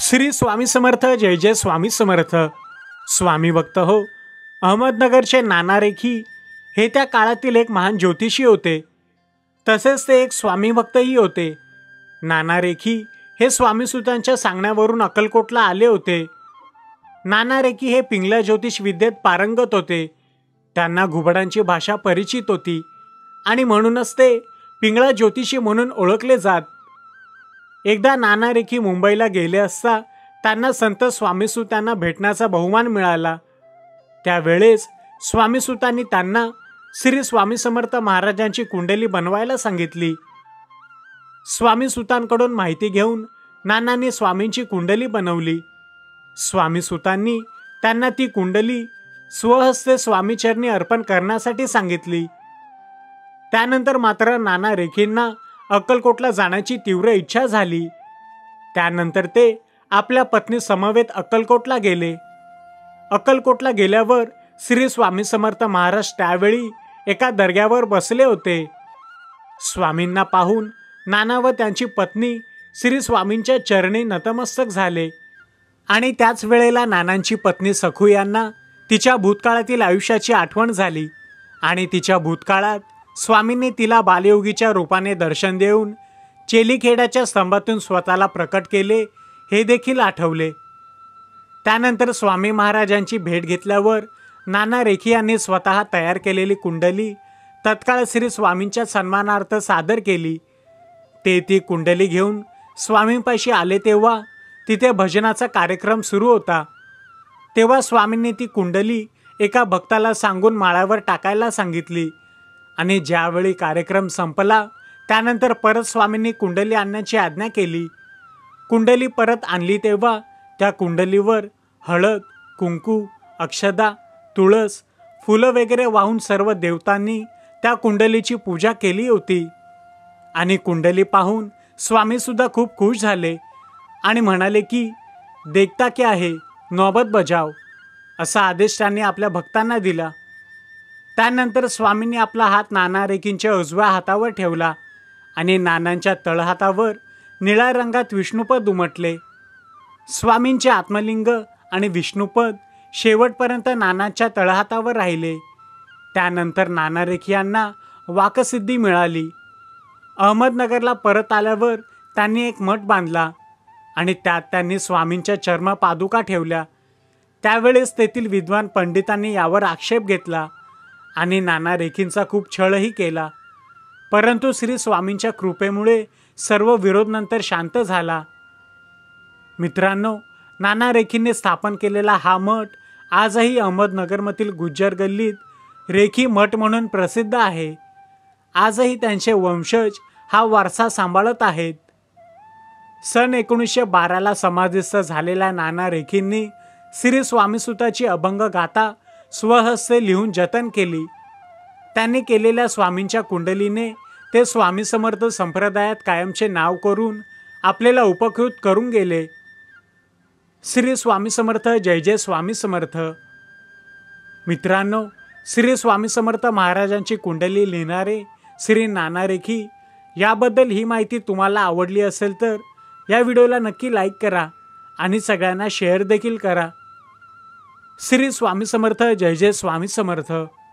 श्री स्वामी समर्थ। जय जय स्वामी समर्थ। स्वामी भक्त हो, अहमदनगरचे नाना रेखी हे त्या काळातील एक महान ज्योतिषी होते। तसेच ते एक स्वामी भक्तही होते। नाना रेखी हे स्वामीसुतांच्या सांगण्यावरून अक्कलकोटला आले होते। नाना रेखी हे पिंगला ज्योतिष विद्येत पारंगत होते। त्यांना घुबडांची भाषा परिचित होती आणि म्हणूनच ते पिंगळा ज्योतिषी म्हणून ओळखले जात। एकदा नाना रेखी मुंबईला गेले असता त्यांना संत स्वामीसुतांना भेटण्याचा बहुमान मिळाला। त्यावेळेस स्वामीसुतांनी त्यांना श्री स्वामी समर्थ महाराजांची कुंडली बनवायला सांगितली। स्वामीसुतांकडून माहिती घेऊन नानांनी स्वामींची कुंडली बनवली। स्वामीसुतांनी त्यांना ती कुंडली स्वहस्ते स्वामीचरणी अर्पण करण्यासाठी सांगितली। त्यानंतर मात्र नाना रेखींना अक्कलकोटला जाण्याची तीव्र इच्छा झाली। त्यानंतर ते आपल्या पत्नी समवेत अक्कलकोटला गेले। अक्कलकोटला गेल्यावर श्री स्वामी समर्थ महाराज त्यावेळी एका दर्ग्यावर बसले होते। स्वामींना पाहून नाना व त्यांची पत्नी श्री स्वामींच्या चरणी नतमस्तक झाले आणि त्याच वेळेला नानांची पत्नी सखू यांना तिच्या भूतकाळातील आयुष्याची आठवण झाली आणि तिच्या भूतकाळात स्वामींनी तिला बालयोगीच्या रूपाने दर्शन देऊन चेलीखेड्याच्या स्तंभातून स्वतःला प्रकट केले हे देखील आठवले। त्यानंतर स्वामी महाराजांची भेट घेतल्यावर नाना रेखी यांनी स्वतः तयार केलेली कुंडली तत्काळ श्री स्वामींच्या सन्मानार्थ सादर केली। ते ती कुंडली घेऊन स्वामींपाशी आले तेव्हा तिथे भजनाचा कार्यक्रम सुरू होता। तेव्हा स्वामींनी ती कुंडली एका भक्ताला सांगून माळावर टाकायला सांगितली आणि ज्यावेळी कार्यक्रम संपला त्यानंतर परत स्वामींनी कुंडली आणण्याची आज्ञा केली। कुंडली परत आणली तेव्हा त्या कुंडलीवर हळद, कुंकू, अक्षदा, तुळस, फुलं वगैरे वाहून सर्व देवतांनी त्या कुंडलीची पूजा केली होती आणि कुंडली पाहून स्वामी सुद्धा खूप खुश झाले आणि म्हणाले की देखता क्या है, नौबत बजाव, असा आदेश त्यांनी आपल्या भक्तांना दिला। त्यानंतर स्वामींनी आपला हात नाना रेखींच्या उजव्या हातावर ठेवला आणि नानांच्या तळहातावर निळ्या रंगात विष्णुपद उमटले। स्वामींचे आत्मलिंग आणि विष्णुपद शेवटपर्यंत नानांच्या तळहातावर राहिले। त्यानंतर नाना रेखी यांना वाकसिद्धी मिळाली। अहमदनगरला परत आल्यावर त्यांनी एक मठ बांधला आणि त्यात त्यांनी स्वामींच्या चर्म पादुका ठेवल्या। त्यावेळेस तेथील विद्वान पंडितांनी यावर आक्षेप घेतला आणि नाना रेखींचा खूप छळही केला, परंतु श्री स्वामींच्या कृपेमुळे सर्व विरोध नंतर शांत झाला। मित्रांनो, नाना रेखींनी स्थापन केलेला हा मठ आजही अहमदनगरमधील गुज्जर गल्लीत रेखी मठ म्हणून प्रसिद्ध आहे। आजही त्यांचे वंशज हा वारसा सांभाळत आहेत। सन 1912ला समाधिस्थ झालेल्या नाना रेखींनी श्री स्वामीसुताची अभंग गाथा स्वहस्ते लिहून जतन केली। त्यांनी केलेल्या स्वामींच्या कुंडलीने ते स्वामी समर्थ संप्रदायात कायमचे नाव करून आपल्याला उपकृत करून गेले। श्री स्वामी समर्थ। जय जय स्वामी समर्थ। मित्रांनो, श्री स्वामी समर्थ महाराजांची कुंडली लिहिणारे श्री नाना रेखी याबद्दल ही माहिती तुम्हाला आवडली असेल तर या व्हिडिओला नक्की लाईक करा आणि सगळ्यांना शेअर देखील करा। श्री स्वामी समर्थ। जय जय स्वामी समर्थ।